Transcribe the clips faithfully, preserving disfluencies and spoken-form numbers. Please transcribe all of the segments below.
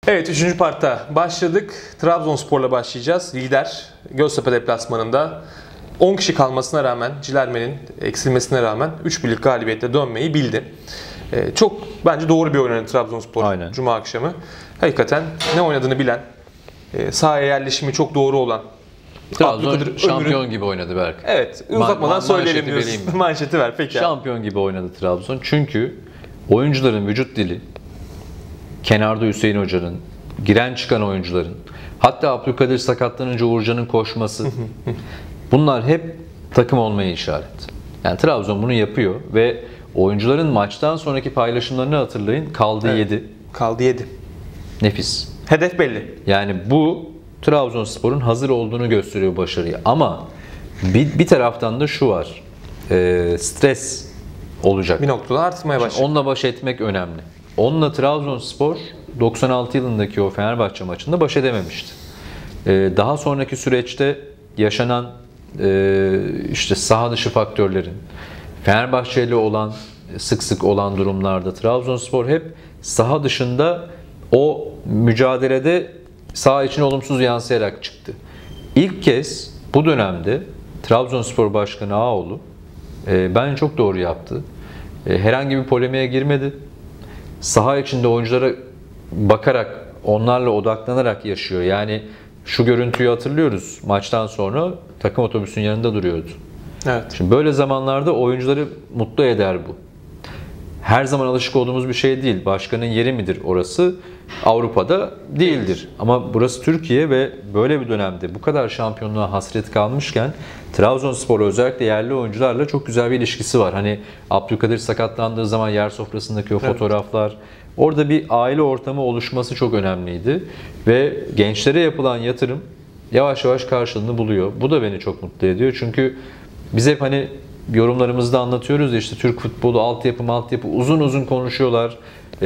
Evet, üçüncü partta başladık. Trabzonspor'la başlayacağız. Lider Göztepe deplasmanında on kişi kalmasına rağmen, Cilerme'nin eksilmesine rağmen üç birlik galibiyetle dönmeyi bildi. Ee, çok bence doğru bir oynadı Trabzonspor. Aynen. Cuma akşamı. Hakikaten ne oynadığını bilen, e, sahaya yerleşimi çok doğru olan. Trabzon şampiyon Ömür'ün... gibi oynadı Berk. Evet, uzatmadan Ma- söyleyelim diyorsun. Manşeti ver peki. Şampiyon gibi oynadı Trabzon. Çünkü oyuncuların vücut dili, kenarda Hüseyin Hoca'nın, giren çıkan oyuncuların, hatta Abdülkadir sakatlanınca Uğurcan'ın koşması, bunlar hep takım olmaya işaret. Yani Trabzon bunu yapıyor ve oyuncuların maçtan sonraki paylaşımlarını hatırlayın. Kaldı evet, yedi. Kaldı yedi. Nefis. Hedef belli. Yani bu Trabzonspor'un hazır olduğunu gösteriyor başarıya. Ama bir, bir taraftan da şu var. E, stres olacak. Bir noktada artmaya başlayacak. Onunla baş etmek önemli. Onunla Trabzonspor doksan altı yılındaki o Fenerbahçe maçında baş edememişti. E, daha sonraki süreçte yaşanan e, işte saha dışı faktörlerin, Fenerbahçe ile olan sık sık olan durumlarda Trabzonspor hep saha dışında o mücadelede saha içine olumsuz yansıyarak çıktı. İlk kez bu dönemde Trabzonspor Başkanı Ağaoğlu e, bence çok doğru yaptı. E, herhangi bir polemiğe girmedi. Saha içinde oyunculara bakarak, onlarla odaklanarak yaşıyor. Yani şu görüntüyü hatırlıyoruz. Maçtan sonra takım otobüsün yanında duruyordu. Evet. Şimdi böyle zamanlarda oyuncuları mutlu eder bu. Her zaman alışık olduğumuz bir şey değil. Başkanın yeri midir orası? Avrupa'da değildir. Ama burası Türkiye ve böyle bir dönemde bu kadar şampiyonluğa hasret kalmışken Trabzonspor özellikle yerli oyuncularla çok güzel bir ilişkisi var. Hani Abdülkadir sakatlandığı zaman yer sofrasındaki o fotoğraflar, evet, orada bir aile ortamı oluşması çok önemliydi. Ve gençlere yapılan yatırım yavaş yavaş karşılığını buluyor. Bu da beni çok mutlu ediyor. Çünkü biz hep hani yorumlarımızda anlatıyoruz ya, işte Türk futbolu altyapı altyapı uzun uzun konuşuyorlar.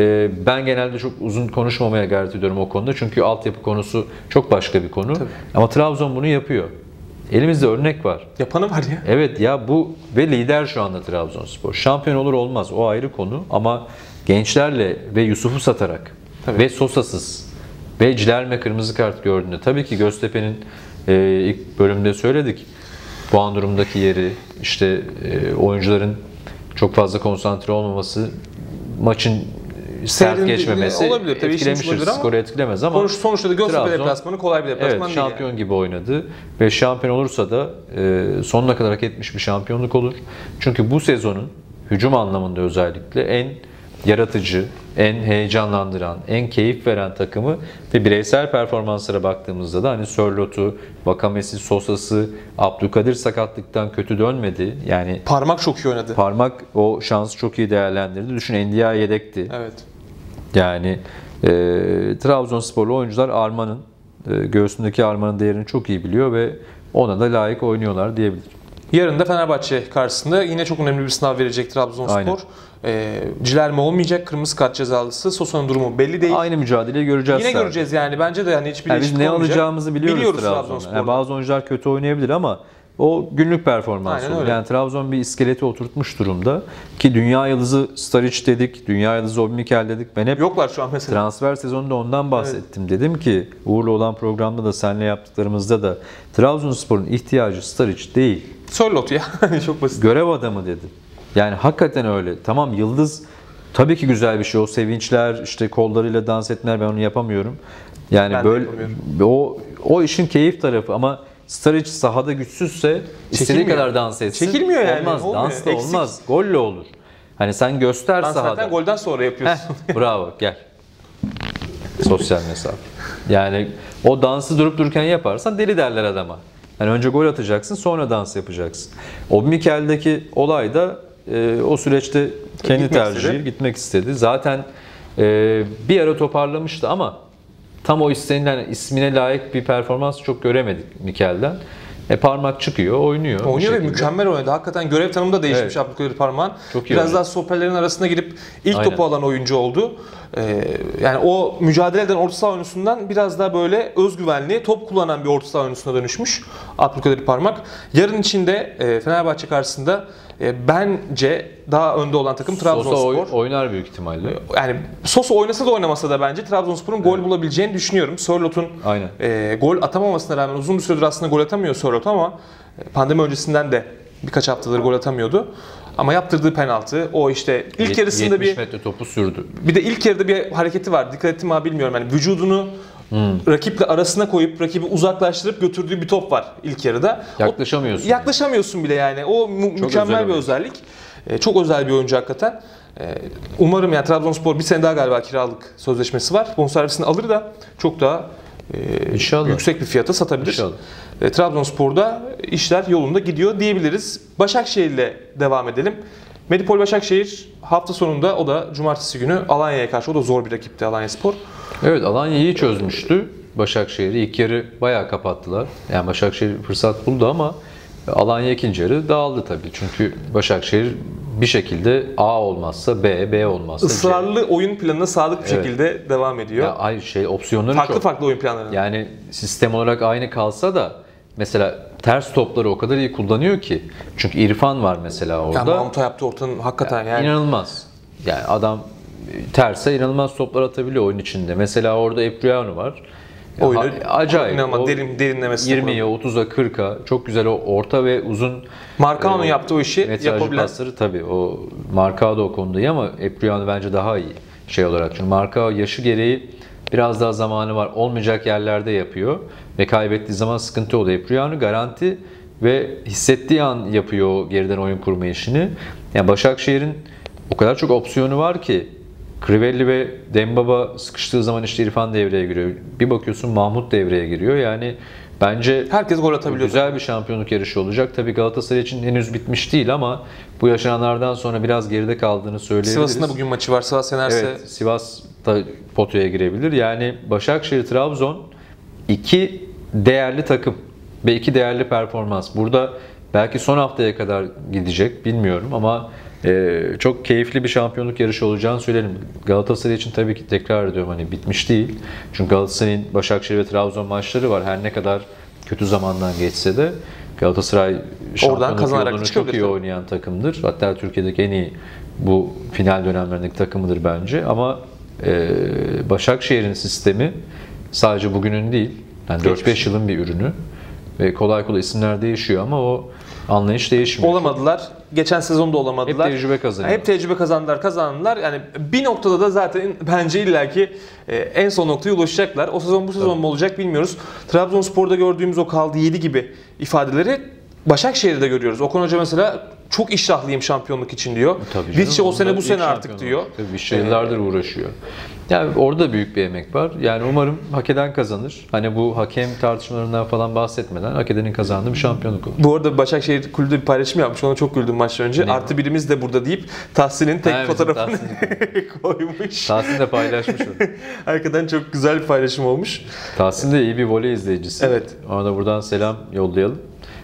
Ben genelde çok uzun konuşmamaya gayret ediyorum o konuda. Çünkü altyapı konusu çok başka bir konu. Tabii. Ama Trabzon bunu yapıyor. Elimizde örnek var. Yapanı var ya. Evet ya, bu ve lider şu anda Trabzonspor. Şampiyon olur olmaz o ayrı konu ama gençlerle ve Yusuf'u satarak, tabii, ve Sosa'sız ve Cilerme kırmızı kart gördüğünde, tabii ki Göztepe'nin e, ilk bölümde söyledik, puan durumdaki yeri, işte e, oyuncuların çok fazla konsantre olmaması, maçın sert Seyrin geçmemesi olabilir, tabii etkilemiştir. Skoru etkilemez ama sonuç, sonuçta da Göztepe deplasmanı kolay bir deplasman evet, değil. Şampiyon yani. gibi oynadı ve şampiyon olursa da e, sonuna kadar hak etmiş bir şampiyonluk olur. Çünkü bu sezonun hücum anlamında özellikle en yaratıcı, en heyecanlandıran, en keyif veren takımı ve bireysel performanslara baktığımızda da hani Sörlot'u, Vakamesi, Sosa'sı, Abdülkadir sakatlıktan kötü dönmedi. Yani Parmak çok iyi oynadı. Parmak o şansı çok iyi değerlendirdi. Düşün, Endiya yedekti. Evet. Yani e, Trabzonsporlu oyuncular Arman'ın, e, göğsündeki Arman'ın değerini çok iyi biliyor ve ona da layık oynuyorlar diyebilirim. Yarın da Fenerbahçe karşısında yine çok önemli bir sınav verecek Trabzonspor. E, Cilerme olmayacak, kırmızı kart cezalısı. Sosa'nın durumu belli değil. Aynı mücadeleyi göreceğiz. Yine göreceğiz yani. Bence de yani hiçbir yani biz ne olmayacak. alacağımızı biliyoruz, biliyoruz Trabzon'da. Yani bazı oyuncular kötü oynayabilir ama o günlük performans olur. Yani Trabzon bir iskeleti oturtmuş durumda ki dünya yıldızı Staric dedik, dünya yıldızı Obmikel dedik. Ben hep yoklar şu an mesela. Transfer sezonunda ondan bahsettim. Evet. Dedim ki Uğur'la olan programda da seninle yaptıklarımızda da Trabzonspor'un ihtiyacı Staric değil. Sörlot ya. Çok basit. Görev adamı dedim. Yani hakikaten öyle. Tamam, yıldız tabii ki güzel bir şey. O sevinçler, işte kollarıyla dans etmeler, ben onu yapamıyorum. Yani ben böyle o o işin keyif tarafı ama Staric sahada güçsüzse istediği kadar dans etsin. Çekilmiyor yani. Olmaz. Dans da olmaz. Golle olur. Hani sen göster dans sahada. Zaten golden sonra yapıyorsun. Heh, bravo, gel. Sosyal mesafe. Yani o dansı durup dururken yaparsan deli derler adama. Yani önce gol atacaksın, sonra dans yapacaksın. Obmikel'deki olay da e, o süreçte kendi gitmek tercihi, istedi. gitmek istedi. Zaten e, bir ara toparlamıştı ama tam o istenilen ismine layık bir performans çok göremedik Mikel'den. E, parmak çıkıyor, oynuyor. Oynuyor ve mükemmel oynadı. Hakikaten görev tanımı da değişmiş, evet, Abdülkadir Parmak'ın. Biraz oynadı. Daha stoperlerin arasına girip ilk Aynen. topu alan oyuncu oldu. Ee, yani o mücadele eden orta saha oyuncusundan biraz daha böyle özgüvenli, top kullanan bir orta saha oyuncusuna dönüşmüş Abdülkadir Parmak. Yarın içinde e, Fenerbahçe karşısında e, bence daha önde olan takım Trabzonspor. Sosa oy, oynar büyük ihtimalle. Yani Sosa oynasa da oynamasa da bence Trabzonspor'un gol bulabileceğini düşünüyorum. Sörlot'un e, gol atamamasına rağmen uzun bir süredir aslında gol atamıyor Sörlot ama pandemi öncesinden de birkaç haftadır gol atamıyordu. Ama yaptırdığı penaltı, o işte ilk yarısında bir... yetmiş metre topu sürdü. Bir de ilk yarıda bir hareketi var. Dikkat ettim mi bilmiyorum. Yani vücudunu hmm. rakiple arasına koyup rakibi uzaklaştırıp götürdüğü bir top var ilk yarıda. Yaklaşamıyorsun. O, yaklaşamıyorsun yani. bile yani. O mu- mükemmel bir özellik. Ee, çok özel bir oyuncu hakikaten. Ee, umarım yani Trabzonspor bir sene daha galiba kiralık sözleşmesi var. Bonservisini alır da çok daha e, yüksek bir fiyata satabilir. İnşallah. E, Trabzonspor'da işler yolunda gidiyor diyebiliriz. Başakşehir'le devam edelim. Medipol Başakşehir hafta sonunda, o da cumartesi günü Alanya'ya karşı, o da zor bir rakipti Alanyaspor. Evet, Alanya iyi çözmüştü Başakşehir'i. İlk yarı bayağı kapattılar. Yani Başakşehir fırsat buldu ama Alanya ikinci yarı dağıldı tabii. Çünkü Başakşehir bir şekilde A olmazsa B, B olmazsa C. Israrlı oyun planına sadık bir evet. şekilde devam ediyor. Ya ay şey opsiyonları farklı çok. farklı oyun planları. Yani sistem olarak aynı kalsa da mesela ters topları o kadar iyi kullanıyor ki. Çünkü İrfan var mesela orada. Ya Mahmut'a yaptığı ortanın hakikaten yani. İnanılmaz. Yani adam terse inanılmaz toplar atabiliyor oyun içinde. Mesela orada Epriano var. Oyunu acayip. İnanılmaz derin, derinlemesi. yirmiye, otuza, kırka çok güzel o orta ve uzun. Marcao'nun e, yaptığı o işi yapabilen. Pasları tabii o Marcao da o konuda iyi ama Epriano bence daha iyi şey olarak. Çünkü Marcao yaşı gereği biraz daha zamanı var. Olmayacak yerlerde yapıyor ve kaybettiği zaman sıkıntı oluyor. Epriano garanti ve hissettiği an yapıyor geriden oyun kurma işini. Yani Başakşehir'in o kadar çok opsiyonu var ki Crivelli ve Dembaba sıkıştığı zaman işte İrfan devreye giriyor. Bir bakıyorsun Mahmut devreye giriyor. Yani bence herkes gol atabiliyor. Güzel bir şampiyonluk yarışı olacak. Tabii Galatasaray için henüz bitmiş değil ama bu yaşananlardan sonra biraz geride kaldığını söyleyebiliriz. Sivas'ın da bugün maçı var. Sivas yenerse evet, Sivas da potaya girebilir. Yani Başakşehir, Trabzon iki değerli takım ve iki değerli performans. Burada belki son haftaya kadar gidecek bilmiyorum ama Ee, çok keyifli bir şampiyonluk yarışı olacağını söyleyelim. Galatasaray için tabii ki tekrar ediyorum hani bitmiş değil. Çünkü Galatasaray'ın Başakşehir ve Trabzon maçları var. Her ne kadar kötü zamandan geçse de Galatasaray şampiyonluk yolunu çok iyi oynayan takımdır. Hatta Türkiye'deki en iyi bu final dönemlerindeki takımıdır bence. Ama e, Başakşehir'in sistemi sadece bugünün değil. Yani dört beş yılın bir ürünü. Ve kolay kolay isimler değişiyor ama o anlayış değişmiyor. Olamadılar. Geçen sezonda olamadılar. Hep tecrübe kazandılar. Hep tecrübe kazandılar, kazandılar. Yani bir noktada da zaten bence illaki en son noktaya ulaşacaklar. O sezon bu sezon Tabii. mu olacak bilmiyoruz. Trabzonspor'da gördüğümüz o kaldı yedi gibi ifadeleri Başakşehir'de görüyoruz. Okan Hoca mesela çok iştahlıyım şampiyonluk için diyor. Vişçe o sene bu sene artık diyor. Vişçe yıllardır uğraşıyor. Yani orada büyük bir emek var. Yani umarım hak eden kazanır. Hani bu hakem tartışmalarından falan bahsetmeden hak edenin kazandığı bir şampiyonluk olur. Bu arada Başakşehir kulübü bir paylaşım yapmış. Ona çok güldüm maçtan önce. Ne? Artı birimiz de burada deyip Tahsin'in tek ha, fotoğrafını koymuş. Tahsin de paylaşmış onu. Hakikaten çok güzel bir paylaşım olmuş. Tahsin de iyi bir voley izleyicisi. Evet. Ona da buradan selam yollayalım.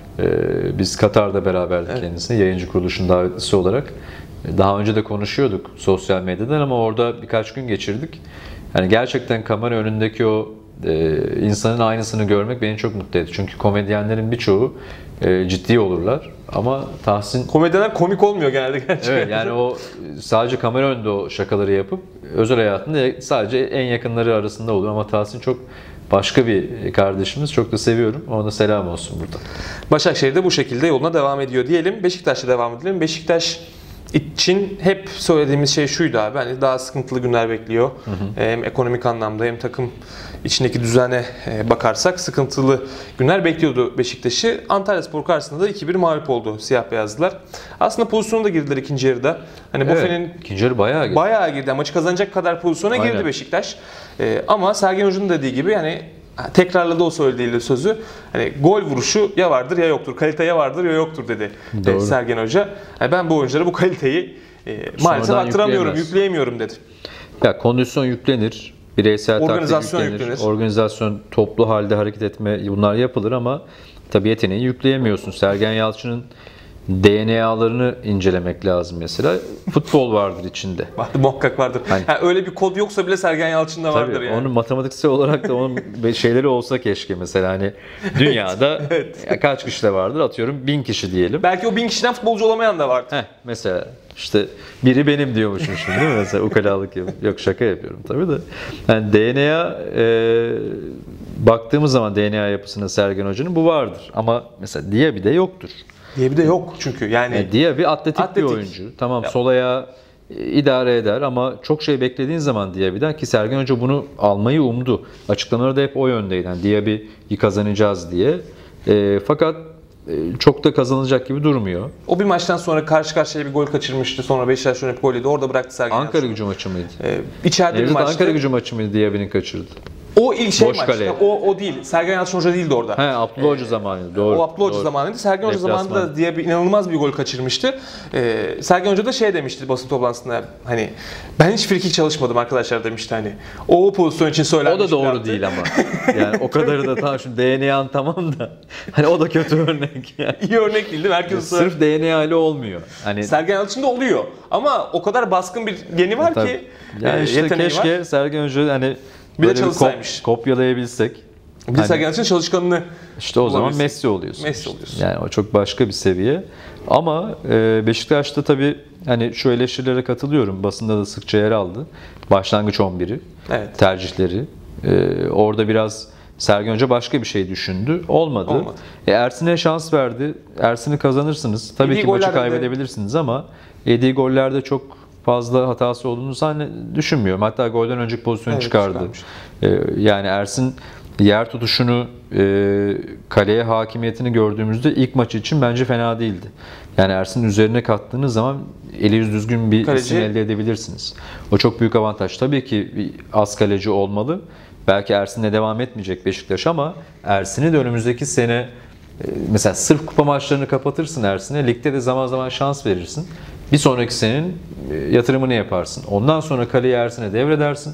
Ee, biz Katar'da beraberdik evet. kendisine yayıncı kuruluşun davetlisi olarak. Daha önce de konuşuyorduk sosyal medyadan ama orada birkaç gün geçirdik. Yani gerçekten kamera önündeki o e, insanın aynısını görmek beni çok mutlu etti. Çünkü komedyenlerin birçoğu e, ciddi olurlar ama Tahsin... Komedyenler komik olmuyor genelde gerçekten. Evet yani o sadece kamera önünde o şakaları yapıp özel hayatında sadece en yakınları arasında olur ama Tahsin çok başka bir kardeşimiz. Çok da seviyorum. Ona selam olsun burada. Başakşehir de bu şekilde yoluna devam ediyor diyelim. Beşiktaş'la devam edelim. Beşiktaş için hep söylediğimiz şey şuydu abi. Hani daha sıkıntılı günler bekliyor. Hı hı. Hem ekonomik anlamda hem takım içindeki düzene bakarsak sıkıntılı günler bekliyordu Beşiktaş'ı. Antalyaspor karşısında da iki bir mağlup oldu siyah beyazlılar. Aslında pozisyona da girdiler ikinci yarıda. Hani evet, Bofe'nin ikinci yarı bayağı girdi. Bayağı girdi. Maçı kazanacak kadar pozisyona Aynen. girdi Beşiktaş. Ee, ama Sergen Hoca'nın dediği gibi yani tekrarladı o söylediği sözü. Hani gol vuruşu ya vardır ya yoktur. Kalite ya vardır ya yoktur dedi Doğru. Sergen Hoca. Yani ben bu oyunculara bu kaliteyi e, maalesef aktaramıyorum, yükleyemiyorum dedi. Ya kondisyon yüklenir, bireysel organizasyon taktik yüklenir, yüklenir. Organizasyon, toplu halde hareket etme bunlar yapılır ama tabii yeteneği yükleyemiyorsun. Sergen Yalçın'ın D N A'larını incelemek lazım mesela. Futbol vardır içinde. Vardır, muhakkak vardır. Hani, yani öyle bir kod yoksa bile Sergen Yalçın'da tabii, vardır yani. Onun matematiksel olarak da onun şeyleri olsa keşke mesela hani dünyada evet. ya kaç kişi de vardır atıyorum bin kişi diyelim. Belki o bin kişiden futbolcu olamayan da vardır. Heh, mesela işte biri benim diyormuşum şimdi değil mi? Mesela ukalalık yapıyorum. Yok şaka yapıyorum tabii de. Yani D N A e, baktığımız zaman D N A yapısına Sergen Hoca'nın bu vardır. Ama mesela Diaby'de yoktur. Diye bir de yok çünkü yani. yani Diaby atletik, atletik bir oyuncu. Tamam ya. sol ayağı idare eder ama çok şey beklediğin zaman Diaby'den ki Sergen Hoca bunu almayı umdu. Açıklamaları da hep o yöndeydi. Yani Diaby'yi kazanacağız diye. E, fakat çok da kazanılacak gibi durmuyor. O bir maçtan sonra karşı karşıya bir gol kaçırmıştı. Sonra Beşiktaş yönetip gol yedi. Orada bıraktı Sergen Ankara Yalçın. Gücü maçı mıydı? Ee, içeride Evet, bir maçtı. Ankara Gücü maçı mıydı Diaby'nin kaçırdı? O ilk şey Boş maçta. kale. O, o değil. Sergen Yalçın Hoca değildi orada. He, Abdullah Hoca zamanıydı. Doğru. O Abdullah Hoca doğru. zamanıydı. Sergen Hoca Deplasman. zamanında diye bir inanılmaz bir gol kaçırmıştı. Ee, Sergen Hoca da şey demişti basın toplantısında, hani ben hiç frikik çalışmadım arkadaşlar demişti hani. O, o pozisyon için O söylenmiş. da doğru değil ama. Yani o kadarı da tam şu D N A'nın tamam da hani o da kötü örnek yani. İyi örnek değil değil mi? Herkes Sırf D N A ile olmuyor. Hani Sergen Yalçın'da oluyor. Ama o kadar baskın bir geni var tabii. ki. Yani e, işte yeteneği keşke var. Sergen Hoca hani Bir de böyle çalışsaymış. kop- kopyalayabilsek. Bir de Hani- Sergen Yalçın çalışkanını İşte o zaman bulabilirsin. Messi oluyorsun. Messi oluyorsun. Yani o çok başka bir seviye. Ama e, Beşiktaş'ta tabii hani şu eleştirilere katılıyorum. Basında da sıkça yer aldı. Başlangıç on biri Evet. tercihleri. E, orada biraz Sergen Hoca başka bir şey düşündü. Olmadı. Olmadı. E, Ersin'e şans verdi. Ersin'i kazanırsınız. Tabii Yediği ki maçı gollerde de- kaybedebilirsiniz ama yediği gollerde çok fazla hatası olduğunu zannet düşünmüyorum. Hatta golden önceki pozisyonu Evet, çıkardı. çıkarmış. E, yani Ersin yer tutuşunu, e, kaleye hakimiyetini gördüğümüzde ilk maçı için bence fena değildi. Yani Ersin'in üzerine kattığınız zaman eli yüz düzgün bir Kaleci- isim elde edebilirsiniz. O çok büyük avantaj. Tabii ki bir az kaleci olmalı. Belki Ersin'le devam etmeyecek Beşiktaş ama Ersin'i de önümüzdeki sene e, mesela sırf kupa maçlarını kapatırsın Ersin'e. Ligde de zaman zaman şans verirsin. Bir sonraki senenin e, yatırımını yaparsın. Ondan sonra kaleyi Ersin'e devredersin.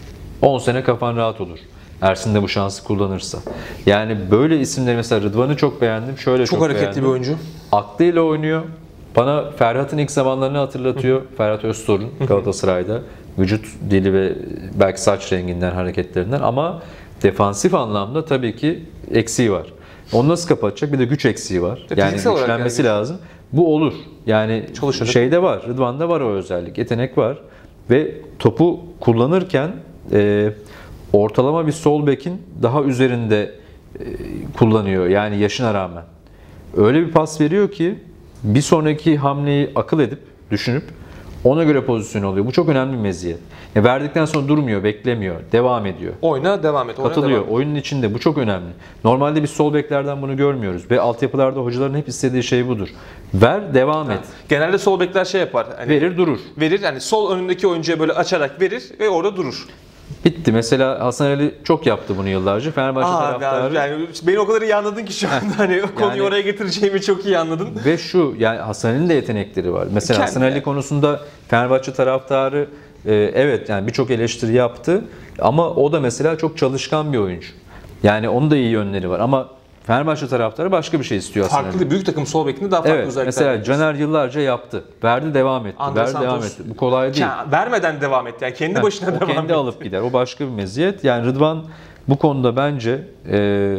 on sene kafan rahat olur. Ersin de bu şansı kullanırsa. Yani böyle isimleri mesela Rıdvan'ı çok beğendim. Şöyle çok, Çok hareketli beğendim. bir oyuncu. Aklıyla oynuyor. Bana Ferhat'ın ilk zamanlarını hatırlatıyor. Ferhat Öztorun Galatasaray'da. Vücut dili ve belki saç renginden, hareketlerinden ama defansif anlamda tabii ki eksiği var. Onu nasıl kapatacak? Bir de güç eksiği var. E, Yani fiziksel olarak güçlenmesi yani. lazım. Bu olur. Yani Çalışacak. şeyde var. Rıdvan'da var o özellik. Yetenek var. Ve topu kullanırken e, ortalama bir sol bekin daha üzerinde e, kullanıyor. Yani yaşına rağmen. Öyle bir pas veriyor ki bir sonraki hamleyi akıl edip, düşünüp ona göre pozisyon oluyor. Bu çok önemli bir meziyet. E, verdikten sonra durmuyor, beklemiyor, devam ediyor. Oyna devam et. Oyna Katılıyor. devam et. Oyunun içinde bu çok önemli. Normalde biz sol beklerden bunu görmüyoruz ve altyapılarda hocaların hep istediği şey budur. Ver, devam et. Genelde sol bekler şey yapar. Hani Verir, durur. verir yani sol önündeki oyuncuya böyle açarak verir ve orada durur. Bitti. Mesela Hasan Ali çok yaptı bunu yıllarca. Fenerbahçe Aa, taraftarı. yani beni o kadar iyi anladın ki şu anda hani konuyu Yani- oraya getireceğimi çok iyi anladın. Ve şu yani Hasan Ali'nin de yetenekleri var. Mesela Kendi Hasan Ali yani. konusunda Fenerbahçe taraftarı e, evet yani birçok eleştiri yaptı ama o da mesela çok çalışkan bir oyuncu. Yani onun da iyi yönleri var ama Fenerbahçe taraftarı başka bir şey istiyor Hasan Ali. Farklı büyük takım sol bekinde daha farklı Evet özellikler. mesela var. Caner yıllarca yaptı. Verdi devam etti. Andre Verdi Santos- devam etti. Bu kolay değil. Ya, vermeden devam et yani kendi Heh, başına o devam kendi et. alıp gider. O başka bir meziyet. Yani Rıdvan bu konuda bence e,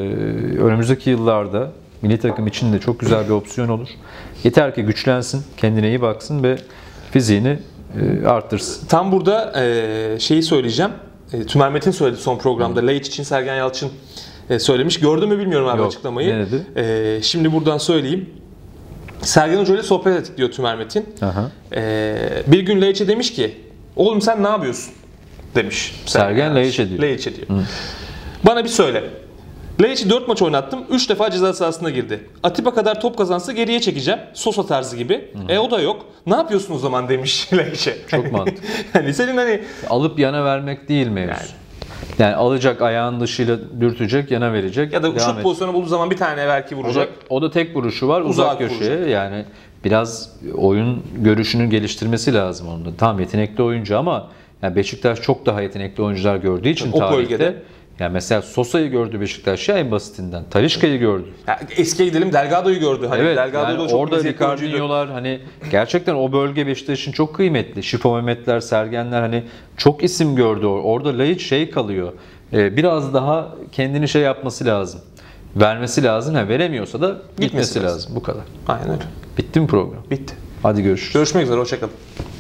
önümüzdeki yıllarda milli takım için de çok güzel bir opsiyon olur. Yeter ki güçlensin, kendine iyi baksın ve fiziğini e, arttırsın. Tam burada e, şeyi söyleyeceğim. E, Tümer Metin söyledi son programda. Laiç için Sergen Yalçın e, söylemiş. Gördün mü bilmiyorum abi Yok, açıklamayı. ne dedi? E, şimdi buradan söyleyeyim. Sergen Hoca ile sohbet ettik diyor Tümer Metin. Aha. E, bir gün Laiç'e demiş ki oğlum sen ne yapıyorsun demiş. Sergen Laiç'e diyor. Laiç'e diyor. Bana bir söyle. Laiç'i dört maç oynattım. üç defa ceza sahasına girdi. Atiba kadar top kazansa geriye çekeceğim. Sosa tarzı gibi. Hı. E o da yok. Ne yapıyorsun o zaman demiş Laiç'e. Çok mantıklı. Hani senin hani Alıp yana vermek değil mevzu. Yani. Yani alacak ayağın dışıyla dürtecek, yana verecek. ya da devam şut et. pozisyonu bulduğu zaman bir tane belki O da, vuracak. o da tek vuruşu var uzak, Uzak köşeye. vuracak. Yani biraz oyun görüşünü geliştirmesi lazım onda. Tam yetenekli oyuncu ama yani Beşiktaş çok daha yetenekli oyuncular gördüğü için O tarihte bölgede. Yani mesela Sosa'yı gördü Beşiktaş ya en basitinden. Talisca'yı gördü. Ya eskiye gidelim, Delgado'yu gördü. Hani Evet, Delgado yani da çok orada meziyetli oyuncuydu. Ricardinho'lar hani gerçekten o bölge Beşiktaş için çok kıymetli. Şifo Mehmetler, Sergenler hani çok isim gördü. Orada Laiç şey kalıyor. Ee, biraz daha kendini şey yapması lazım. Vermesi lazım. Ha, veremiyorsa da gitmesi, Gitmesi lazım. lazım. Bu kadar. Aynen öyle. Bitti mi program? Bitti. Hadi görüşürüz. Görüşmek üzere, hoşçakalın.